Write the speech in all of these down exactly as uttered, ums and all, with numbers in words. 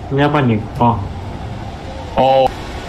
Ini apa nih? Oh. Oh.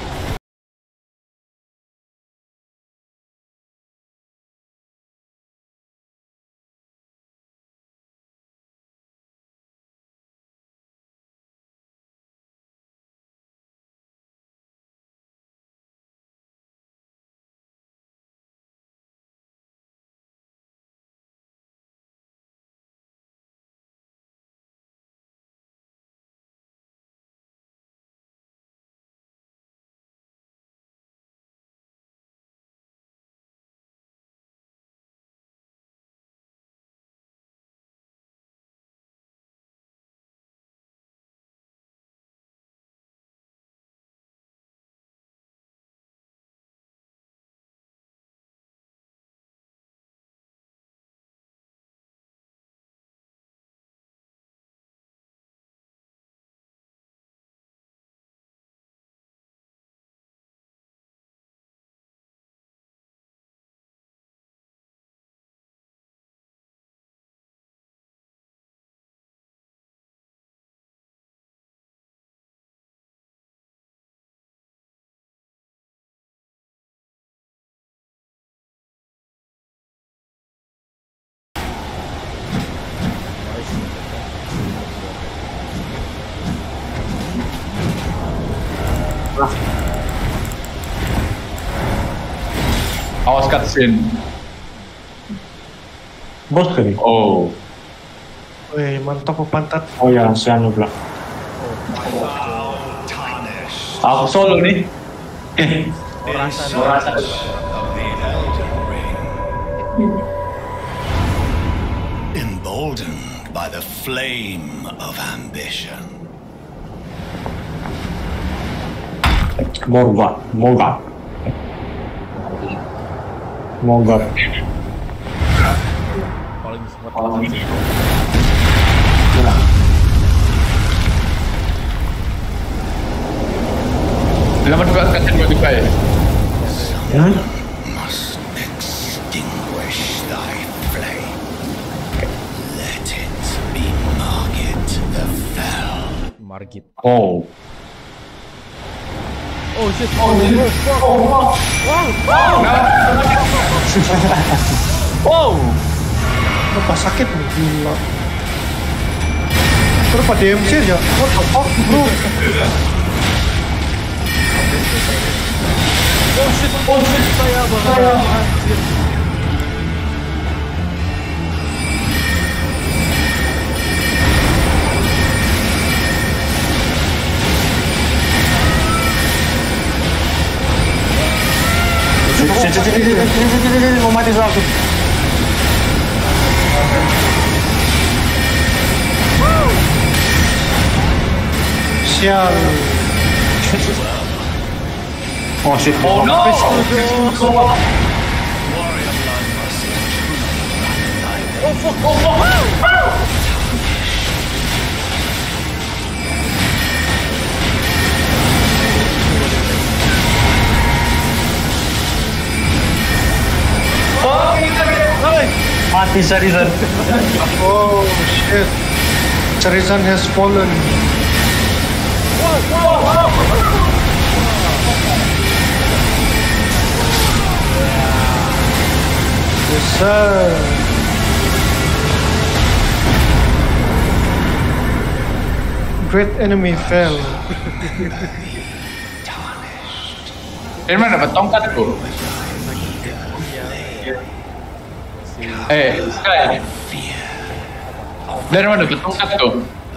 Awas cutscene. Bos kali. Oh. Wih, mantap pantat. Oh ya, si anu pula. Aku solo nih. Eh. Rasa. Emboldened by the flame of ambition. Morga, Morga. Morga. Paling sempat Paling Lama juga cutscene buat juga ya. Hmm? Must extinguish thy flame. Let it be Margit the Fell. Margit. Oh. Oh shit. Oh shit. Oh, wow. Wow. Wow. Apa sakit nih gila. Terus pada D M C aja. What the fuck bro? Oh shit. Oh shit. Saya banget. Anjir. Mau mati satu. Sial. Oh shit. Oh no. Oh fuck. Oh fuck. Mati Sharizan. Oh shit. Charizard has fallen. Yes sir. Great enemy fell. Dari mana dapat tongkat tuh? Eh, Sky. Dari mana dapat tongkat tuh?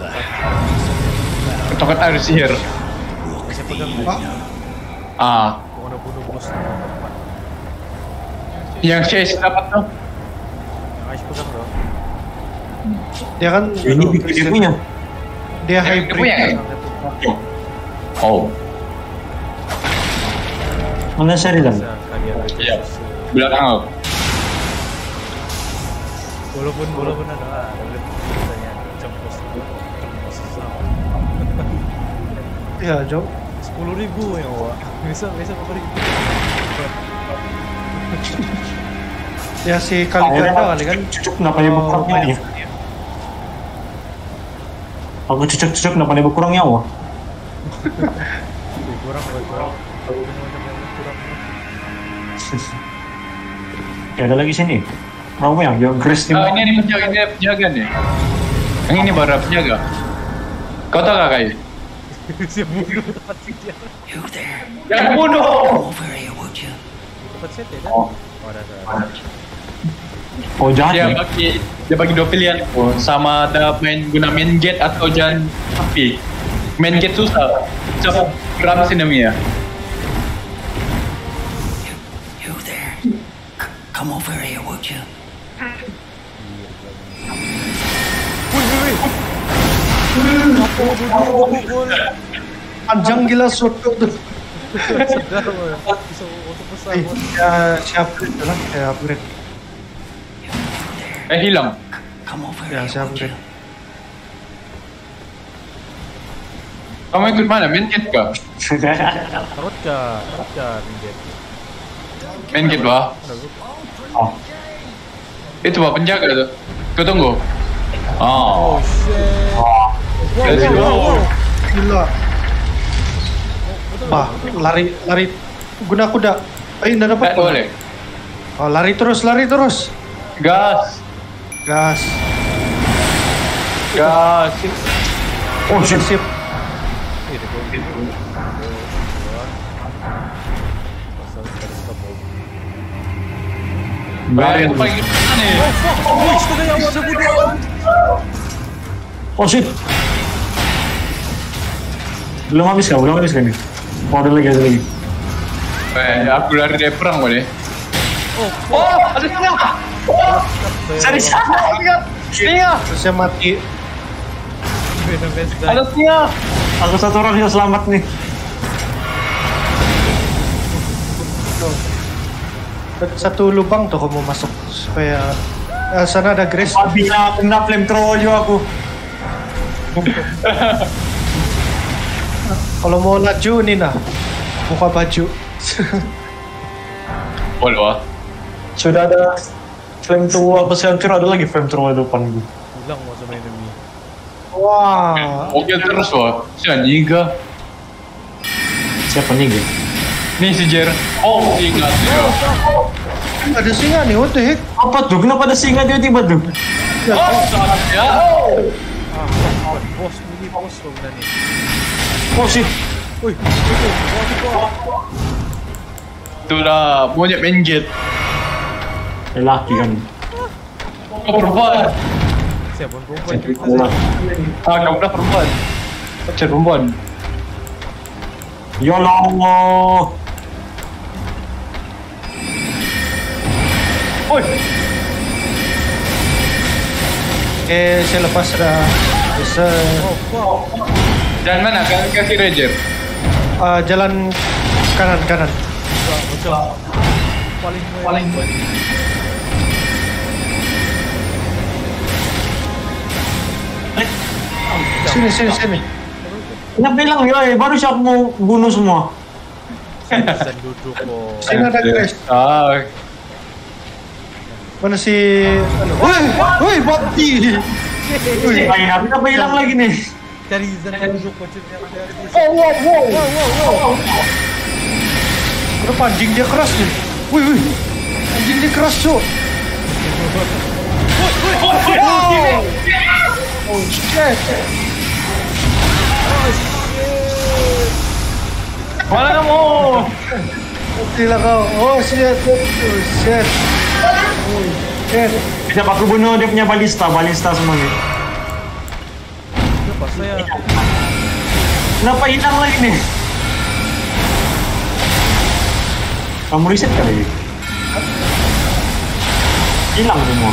Tongkat air sihir. Bisa pegang Pak, Ah, mau bunuh bos. yang Chase dapat tuh. Ais pegang bro. dia kan Ini dia punya. dia Dia hybrid. punya ya? Oh, Mana Sharizan? Bisa kalian iya. Belakang lo. Walaupun walaupun ada ada biasanya jempos Iya, Jok. sepuluh ribu ya wak. Bisa bisa berapa ribu? Ya si kali ganda kali kan. Cucuk kenapa dia berkurang nyawa? Aku cucuk-cucuk kenapa dia berkurang nyawa? Ih, kurang buat kurang. Tahu macam yang kurang. Ya, ada lagi sini. Kamu yang yang Grace Oh, nih. ini nih penjaga, ini penjaga nih. Yang ini baru penjaga. Kau tahu gak kayak? Siap bunuh tempat sih dia. You there? Jangan bunuh! Over here, would you? Tempat set ya kan? Oh. Oh, ada ada. Oh, jahat Dia nih. bagi dia bagi dua pilihan. Oh, sama ada main guna main gate atau jalan api. Main gate susah. Coba geram sih namanya. You there? C- come over here, would you? Panjang gila soto tuh. Segar loh. Bisa untuk besar. Eh, ya siap upgrade lah, saya upgrade. Eh hilang. Come over Ya here, saya would you? upgrade. Kamu ikut mana? Main gate kah? Tarot ka, tarot ka minggir. Main gate bah. Ada gua. Oh, Itu bah penjaga tuh. Kau tunggu. Oh. Oh shit. Let's go. Gila. Bah, lari lari guna kuda. Eh, enggak dapat. Tak boleh. Oh, lari terus, lari terus. Gas. Gas. Gas. oh shit. Sip. Eh, dia kau gitu. Pasal dari stop mob. Bayar apa yang mana nih? Wih, setengah yang ada bunuh. Oh shit. Belum habis kah? Belum habis kah nih? Oh, ada lagi, ada lagi. Eh, aku lari dari perang boleh. Oh, ada setengah. Cari sana. Setengah. Terus saya mati. Venom best die. Ada setengah. Aku satu orang yang selamat nih. Satu lubang tuh kamu masuk supaya eh, sana ada Grace. Habis na kena flamethrower juga aku. Kalau mau laju nih nah, buka baju. Boleh wah. Sudah ada flamethrower apa sih? Kira ada lagi flamethrower depan gue. Hilang mau sama enemy. Wah, Oke terus wah. Siapa niga? Siapa nih gue? Nih si Jer. Oh, ingat ya. ada singa nih, what the heck? Apa tuh? Kenapa ada singa tiba-tiba tuh? Oh, salah ya. Ah, bos ini bos lo benar nih. Oh shit. Wih, itu, bos itu. Itu dah monyet main gate. Lelaki kan. Kau perempuan. Siapa perempuan Jadi cerita kulah. saya. Ah, kau dah perempuan. Cek perempuan. Ya Allah. Oi. Eh, saya lepas dah. Bisa Oh, wow. Dan mana? Kan kaki Ranger. uh, jalan kanan kanan. Macam paling paling Sini sini sini. Kenapa bilang ya? Baru siapa mau bunuh semua. bisa duduk kok. Sini ada Grace. Ah, Mana si? Anu? Woi, woi, mati. Main aku kenapa hilang lagi nih? Cari Zan duduk macam yang ada di Oh, wow, wow, wow, wow, wow. Kenapa anjing dia keras nih? Woi, woi. Anjing dia keras, Cuk. Oh, shit. mana kamu? Gila kau. Oh, shit. Oh, shit. Oh, shit. Bisa aku bunuh dia punya balista, balista semua nih. Kenapa saya? Kenapa hilang lagi nih? Kamu reset kali? Hilang semua.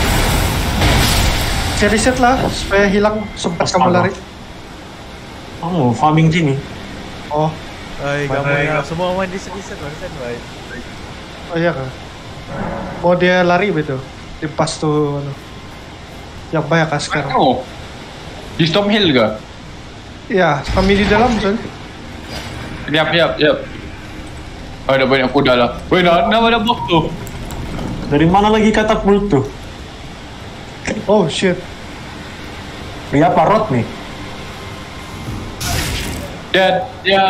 Saya reset lah supaya hilang sempat kamu lari. Kamu farming sini. Oh, Ay, Mana kamu yang- ya. Semua main di sini sen, sen, baik. oh iya kan. Mau dia lari betul. Di pas tuh anu. Yang banyak kan Mana sekarang. kamu? Di Storm Hill ke? Iya, kami di dalam kan. Yap, yap, yap. Oh, ada banyak kuda lah. Weh, nama ada bos tuh. Dari mana lagi katapult tuh? Oh shit. Dia apa rot nih? Dia dia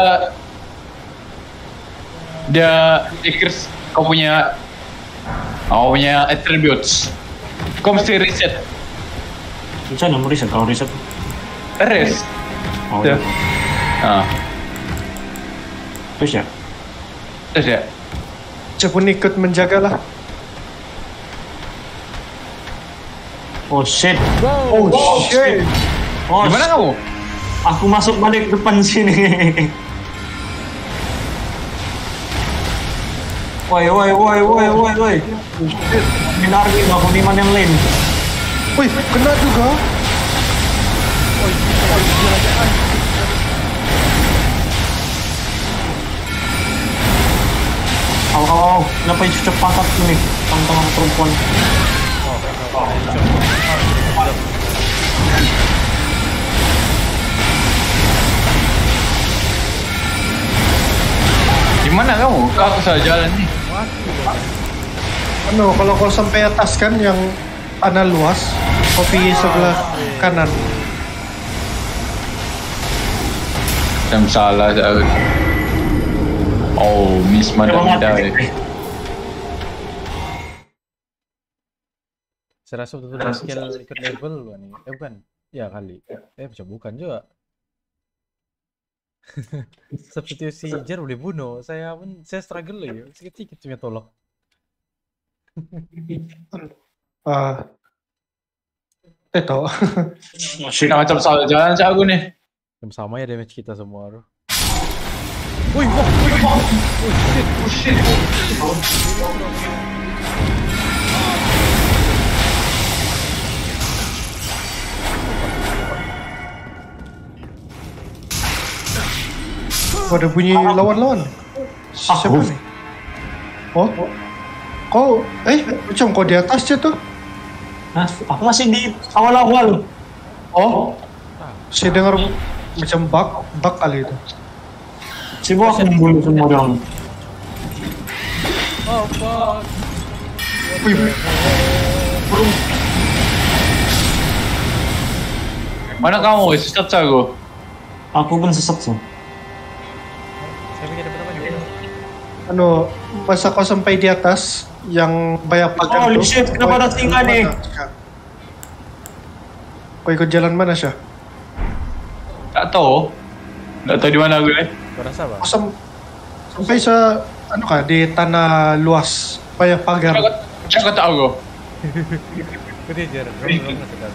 dia Icarus, kau punya kau punya attributes. Kau mesti reset. Bisa nomor reset kalau reset. Res. Oh, Tuh. iya. Ah, Terus ya. terus ya. Cepun ikut menjagalah. Oh shit. Oh, shit. Oh, Gimana shit. kamu? Aku masuk balik depan sini. Woi, woi, woi, woi, woi, woi. Benar nih, aku di mana yang lain? Wih, kena juga. Aw, aw, aw. Kenapa itu cepat aku nih? Tang-tang perempuan. Gimana kamu? Kau aku salah jalan nih. Anu, kalau kau sampai atas kan yang tanah luas, kau pergi sebelah kanan. Yang salah saya. Oh, miss mana Coba kita. mati. Saya rasa betul-betul skill ikut level lu nih. Eh bukan. Ya kali. Eh macam bukan juga. Substitusi Jer boleh bunuh. Saya pun saya struggle ya. Sedikit cuma tolak. Ah, eh tahu. Oh shit. Nah, macam salah jalan saya aku nih. Yang sama ya damage kita semua tuh. Wih, wah, wih, wah. Oh shit, oh shit. Oh, ada bunyi lawan-lawan. Siapa Aku. nih? Oh, kau, eh, macam kau di atas je tuh. Nah, aku masih di awal-awal. Oh, saya dengar macam bug, bug kali itu. Sibuk aku membunuh semua orang. Oh fuck. Wih, Mana kamu? Sesat saya aku. Aku pun sesat sih. Saya pikir dapat apa nih? anu, masa kau sampai di atas yang banyak pagar Holy tuh, shit, kenapa kau ada ikut singa jalan nih? mana, Syah? Kau ikut jalan mana, Syah? Tak tahu. Tak tahu di mana aku ni. Kau rasa apa? Kau sam- sampai se, anu kah, di tanah luas, banyak pagar. Cakap cakap tak aku. Kau dia Jer. Belum belum sedar.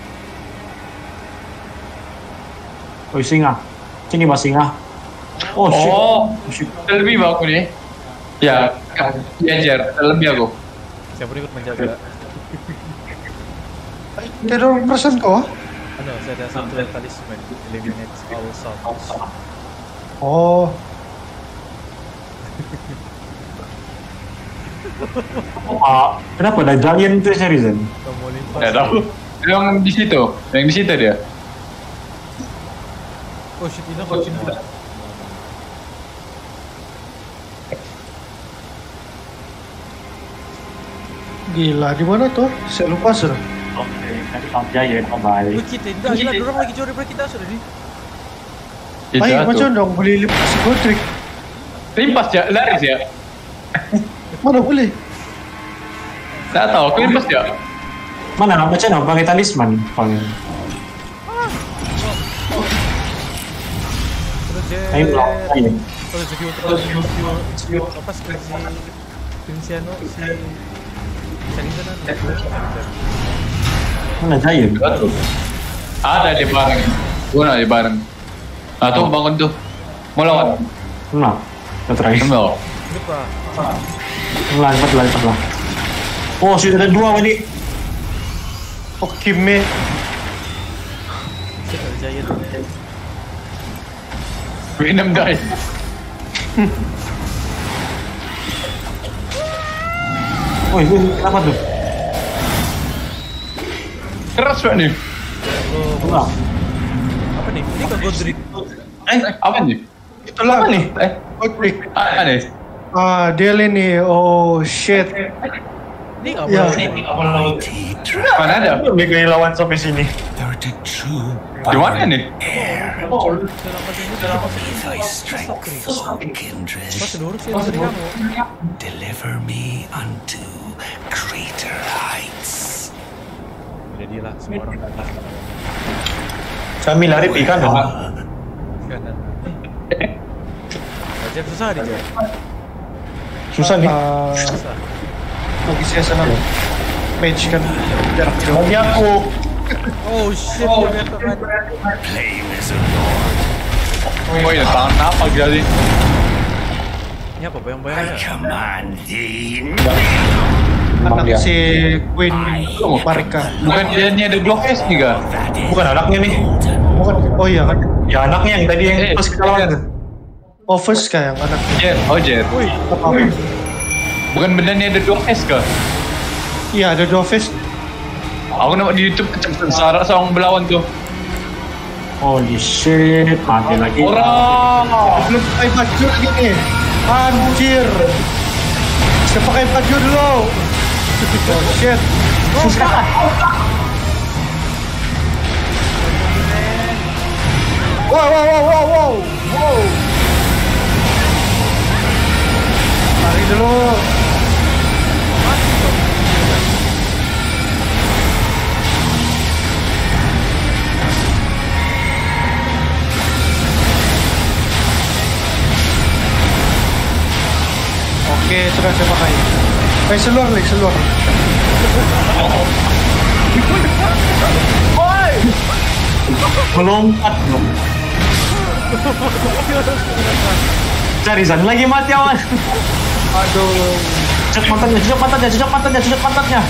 Oi singa. Sini mas singa. Oh shit. Oh, Oh, shit. terlebih bah aku ni. Ya, ya Jer, terlebih aku. Saya pun ikut menjaga. Tidak ada orang perasaan kau, ah? Ano, saya ada satu talisman eliminates all sounds. Oh, Ah, kenapa ada giant tuh Rizan? Kamu limpas. Tak tahu. Yang di situ, yang di situ dia. Oh shit, ini kau cina. gila, di mana tuh? Saya lupa sudah. Oke, dari Pak Giant, bye. Wih kita, enggak gila, orang lagi jauh daripada kita sudah nih. Itu Baik, macam tu. dong boleh lipat si Godric. Limpas ya, lari ya. Mana boleh? Tak tahu, aku limpas ya. Mana? Macam mana? Pakai talisman. Pakai. Terus Jer. Ayo pulang. Ayo. Terus skill terus skill skill apa skill si Vinciano si Carizanan. Mana giant? Betul. Ada di bareng. Guna di bareng. Ah tu bangun tu. Mau lawan. Mana? Kita try. Tunggu. Lupa. Lah, cepat lah, cepat lah. Oh, sudah ada dua ini. Oke, me. Shit, ada giant. Venom guys. Woi, woi, kenapa tuh? Keras banget ni. Oh, Enggak. apa nih? Ini kan Godric. Eh, apa ni? Itulah Apa nih? Eh, Godric. apa ni? Ah, dia ini. Oh, shit. Ini nggak Ya. Mana ada? Mereka lawan sampai sini. There are two Di mana ni? air Be thy strength, O kindred. Deliver me unto greater heights. Jadilah semua orang datang. Sambil lari ikan dong. Kanan. Raja susah dia. Susah nih. Ah, Lagi saya sana mage kan jarak jauh. Lagi aku. Oh shit, oh, dia kan. Flame is a lord. Oh iya, tangan apa jadi? Ini apa I bayang-bayangnya? command thee. Emang dia. Anak si Queen Marika. Bukan dia ini ada Glowfest nih kan? Bukan anaknya nih. Bukan. Oh iya kan. Ya anaknya yang tadi yang Eh, pas kita lawan. Oh first kayak yang anak. Jet, oh Jet. Apa? Bukan benernya ada Glowfest kah? Iya ada dua face. Aku nampak di YouTube kecepatan Sarah seorang belawan tuh. Holy shit, mati lagi. Orang. Belum pakai baju lagi nih. Anjir. Saya pakai baju dulu. Oh shit. Susah. Wow wow wow wow wow. Wow. Lari dulu. Oke, sudah saya pakai. Eh, seluar nih, seluar. Melompat dong. Cari Zan lagi mati awan. Aduh. Cocok mantannya, cocok mantannya, cocok mantannya, cocok mantannya.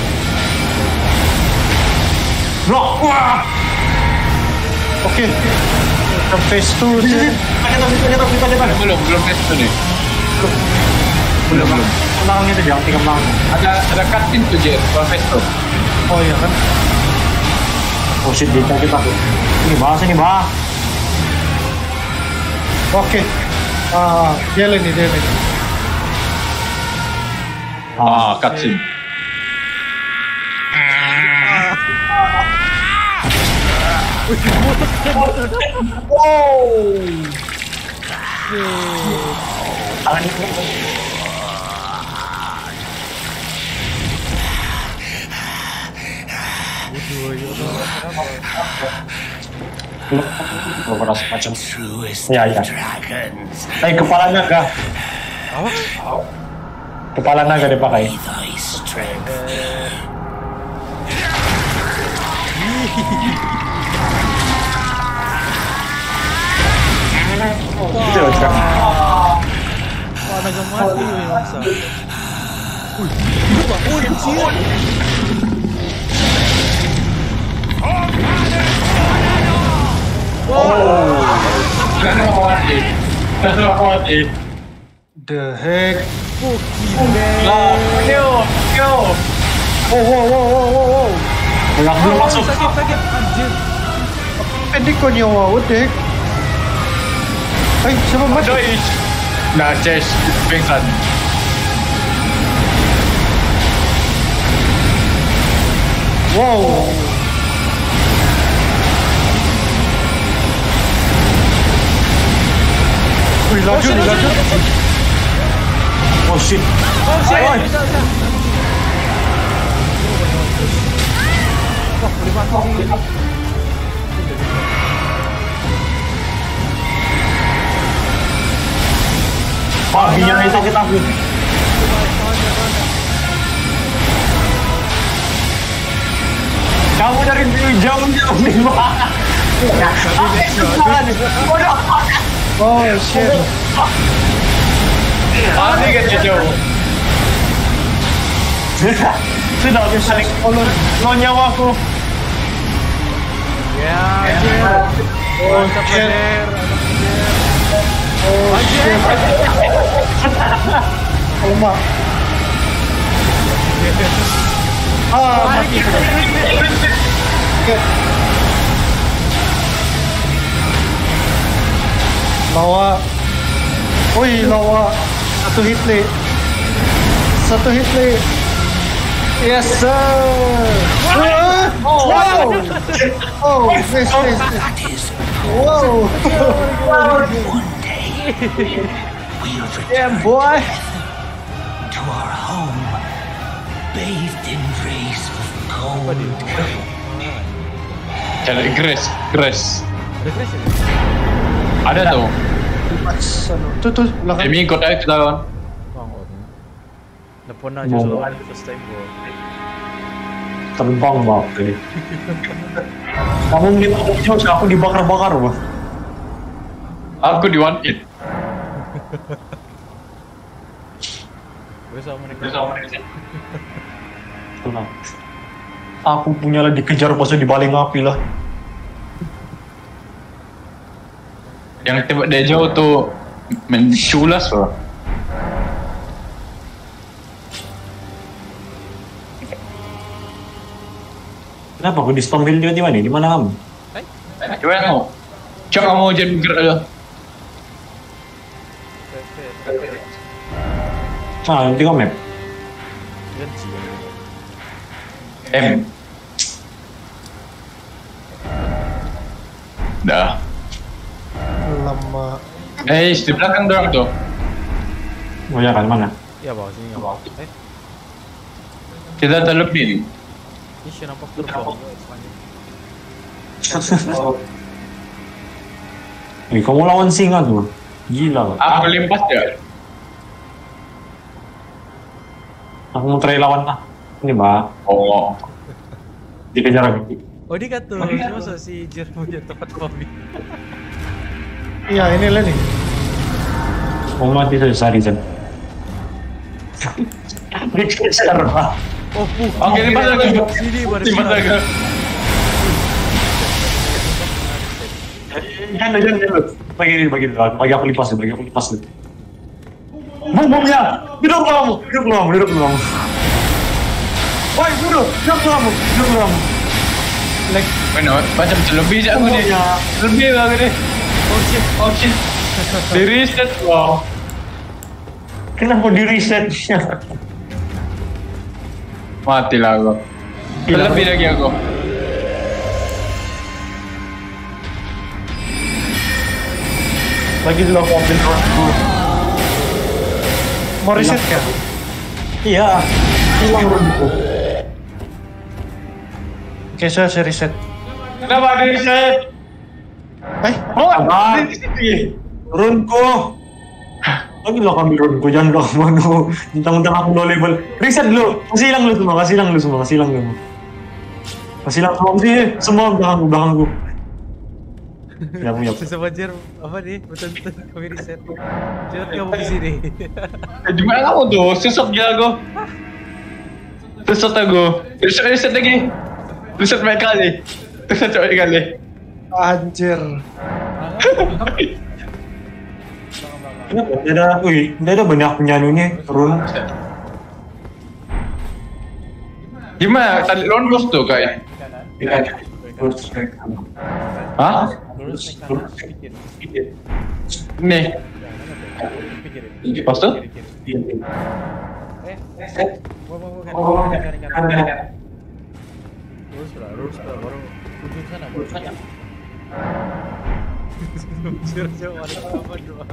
Blok. Wah. Oke. Kita phase two. Pakai tas, pakai tas, pakai tas. Belum, belum tes tuh nih. Belum, belum. Belakangnya tuh jangan tiga belakang. Ada ada cutscene tuh Jet, Glowfest tuh. Oh iya kan. Oh shit, kita kita tuh. Ini bahas ini bah. Oke. Ah, dia lagi, dia lagi. Ah, cutscene. Belum pernah semacam. Truest Ya, ya. dragons. Eh, kepala naga. Apa? Kepala naga dipakai. Be thy strength. Itu loh, Cak. Wah, naga mati weh masa. Wih, itu Pak. Oh, anjir. Kenapa mati? Kenapa mati? The heck. Lah, yo, yo. Oh, wow, wow, wow, wow, wow. Belak belum Oh, masuk. sakit, sakit. Anjir. Pendek kau nyawa, what the heck? Ay, siapa mati? Doi. Nah, Jess, pingsan. Wow. Wih, laju nih, laju. Oh shit. Oh, shit. Bisa, bisa. Wah, boleh mati. Wah, biar itu kita aku. Kamu dari jauh-jauh di mana? Bodoh. Oh, shit. Ah, ini kan jauh. Sudah habis saling kolon. Lo nyawaku. Ya, anjir. Oh, shit. anjir. Oh, shit. Oh, mak. Ah, mati. Oke. Lawa. Wih, lawa. Satu hit le. Satu hit le. Yes, sir. Ah! Wow. Oh, nice, nice, nice. That is Wow. One day, we'll Yeah, return boy. to our home, bathed in rays of gold. Cari Grace, Grace. Ada Grace ya? Ada tuh. Pas ano. Tuh tuh belakang. Emi ikut aja kita kawan. Bang, oh. Napon na Mau. dyan sa first time ko. Terbang banget tadi. Kamu minta jauh, aku dibakar-bakar bah. Aku di one hit. Terus sama nih. Terus sama nih. Tenang. Aku punya lah dikejar pas di baling api lah. Yang tembak dari jauh tuh menculas loh. Kenapa aku di Stormville tiba-tiba nih? Di mana kamu? Coba kamu. Coba kamu jadi bergerak dulu. Nah, nanti kau map. Ganti. M. Dah. Lama. Eh, di belakang dorang tuh. Oh ya kan, mana? Iya bawah sini bawah. Eh, Kita terlebih. ini siya nampak terbang. Wih, kamu lawan singa tuh. Gila. Aku limpas ya. Aku mau try lawan lah. Ini mbak. Oh. Dikejar lagi. Oh dia kata, masa si Jer punya tempat hobi. Iya, ini lah nih. Mau mati saja Sarizen. Dikejar pak. Oh, puh. Oke, limpas lagi. Sini baru Limpas lagi. Jangan, jangan, jangan. Bagi ini, bagi ini. Bagi aku lipas dulu, bagi aku lipas dulu. Bum, bumnya! Duduk kamu! Duduk kamu, duduk kamu. Woi, duduk! Duduk kamu, duduk kamu. Like, mana? Macam terlebih je aku ni. Lebih lah aku ni. Oh shit. Oh shit. Di reset. Wow. Kenapa di resetnya? Matilah aku. Terlebih lagi aku. Lagi dulu aku ambil dulu. Mau reset kan? Iya, hilang runku. Oke, saya saya reset. Kenapa di reset? Eh, Oh, Apa? di situ. Runku. Lagi lo ambil runku, jangan lo mau mentang-mentang aku low level. Reset dulu, kasih hilang lu semua, kasih hilang lu semua, kasih hilang lu semua. Kasih hilang semua sih, semua belakangku, belakangku. Ya punya. Sesama Jer, apa nih? Betul-betul kami reset. Jer kamu di sini. Eh, di mana kamu tuh? Sesat gila aku. Sesat aku. Reset, reset lagi. Reset baik kali. Reset baik kali. anjir. Kenapa? Tidak ada, wih, tidak ada banyak penyanyinya, run. Gimana? Tadi lawan bos tuh kayak. Hah? Lurus naik kanan, pikir. Nih. Pikirin. Bos tuh? Eh, eh, mau mau mau kan, kanan kanan kanan. Lurus lah, lurus lah, baru ujung sana, baru sana. Jer jauh ada apa doa.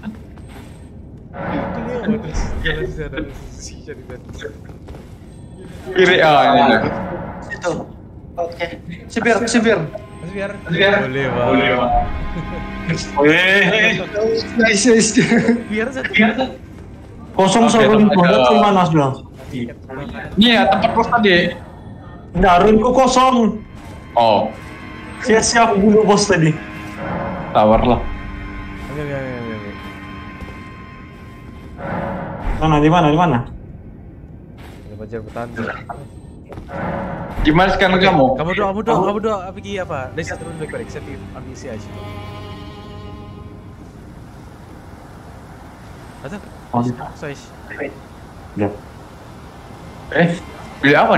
Itu dia modus. Jalan sana, sisi jadi sana. Kiri ah ini. Itu. Oke. Sipir, sipir. Mas biar. Biar. Boleh, Bang. Boleh, Bang. Weh, Nice, nice. Biar satu. Biar satu. kosong Oke, satu tempat banget ke- sih Mas bilang. Ini ya tempat bos tadi. Nah, runku kosong. Oh, Sia-sia aku bunuh bos tadi. tawar lah. Oke, oke, oke, oke, oke. Mana di mana di mana? Ada Bajar bertahan. Gimana sekarang kamu? Kamu doa, kamu doa, kamu doa. Apa ki apa? Dari satu run baik-baik. Saya ambisi aja. Ada? Oh, Size. ya. Eh, pilih apa